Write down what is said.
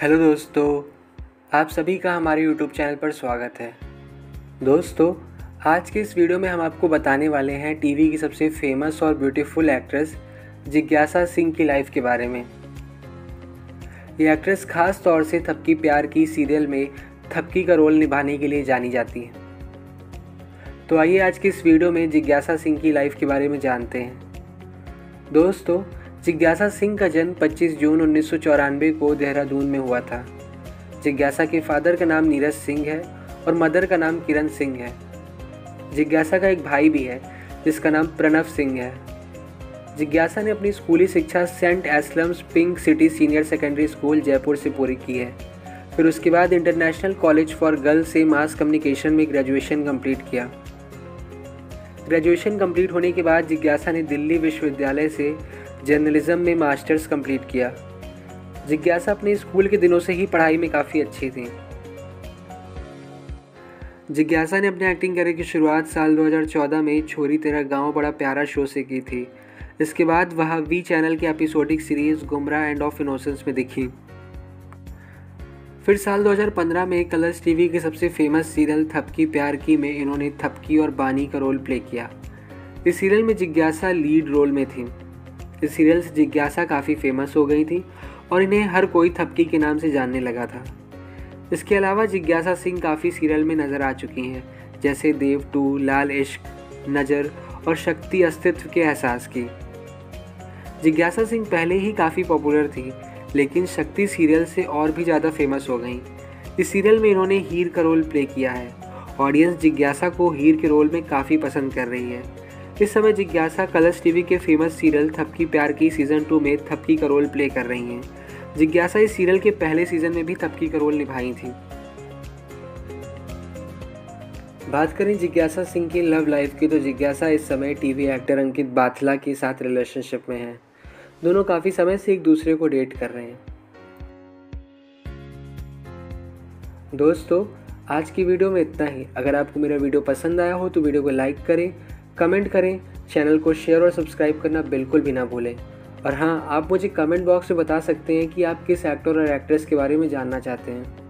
Hello दोस्तों, आप सभी का हमारे यूट्यूब चैनल पर स्वागत है। दोस्तों, आज के इस वीडियो में हम आपको बताने वाले हैं टीवी की सबसे फेमस और ब्यूटीफुल एक्ट्रेस जिज्ञासा सिंह की लाइफ के बारे में। ये एक्ट्रेस खास तौर से थपकी प्यार की सीरियल में थपकी का रोल निभाने के लिए जानी जाती है। तो आइए आज की इस वीडियो में जिज्ञासा सिंह की लाइफ के बारे में जानते हैं। दोस्तों, जिज्ञासा सिंह का जन्म 25 जून 1994 को देहरादून में हुआ था। जिज्ञासा के फादर का नाम नीरज सिंह है और मदर का नाम किरण सिंह है। जिज्ञासा का एक भाई भी है जिसका नाम प्रणव सिंह है। जिज्ञासा ने अपनी स्कूली शिक्षा saint Anselm's pink city senior secondary school Jaipur से पूरी की है। फिर उसके बाद इंटरनेशनल कॉलेज फॉर गर्ल्स से मास कम्युनिकेशन में ग्रेजुएशन कंप्लीट किया। ग्रेजुएशन कंप्लीट होने के बाद जिज्ञासा ने दिल्ली विश्वविद्यालय से जर्नलिज्म में मास्टर्स कंप्लीट किया। जिज्ञासा अपने स्कूल के दिनों से ही पढ़ाई में काफ़ी अच्छी थी। जिज्ञासा ने अपने एक्टिंग करियर की शुरुआत साल 2014 में छोरी तेरा गांव बड़ा प्यारा शो से की थी। इसके बाद वह वी चैनल के episodic series Gumrah end of innocence में दिखी। फिर साल 2015 में कलर्स टीवी के सबसे फेमस सीरियल थपकी प्यार की में इन्होंने थपकी और बानी का रोल प्ले किया। इस सीरियल में जिज्ञासा लीड रोल में थी। इस सीरियल से जिज्ञासा काफ़ी फेमस हो गई थी और इन्हें हर कोई थपकी के नाम से जानने लगा था। इसके अलावा जिज्ञासा सिंह काफ़ी सीरियल में नज़र आ चुकी हैं, जैसे देव 2, लाल इश्क, नज़र और शक्ति अस्तित्व के एहसास की। जिज्ञासा सिंह पहले ही काफ़ी पॉपुलर थी, लेकिन शक्ति सीरियल से और भी ज़्यादा फेमस हो गई। इस सीरियल में इन्होंने हीर का रोल प्ले किया है। ऑडियंस जिज्ञासा को हीर के रोल में काफ़ी पसंद कर रही है। इस समय जिज्ञासा कलर्स टीवी के famous serial Thapki Pyaar Ki season 2 में थपकी का रोल प्ले कर रही हैं। जिज्ञासा इस सीरियल के पहले सीज़न में भी थपकी का रोल निभाई थी। बात करें जिज्ञासा सिंह की लव लाइफ की, तो जिज्ञासा इस समय टीवी एक्टर अंकित बाथला के साथ रिलेशनशिप में है। दोनों काफ़ी समय से एक दूसरे को डेट कर रहे हैं। दोस्तों, आज की वीडियो में इतना ही। अगर आपको मेरा वीडियो पसंद आया हो तो वीडियो को लाइक करें, कमेंट करें, चैनल को शेयर और सब्सक्राइब करना बिल्कुल भी ना भूलें। और हाँ, आप मुझे कमेंट बॉक्स में बता सकते हैं कि आप किस एक्टर और एक्ट्रेस के बारे में जानना चाहते हैं।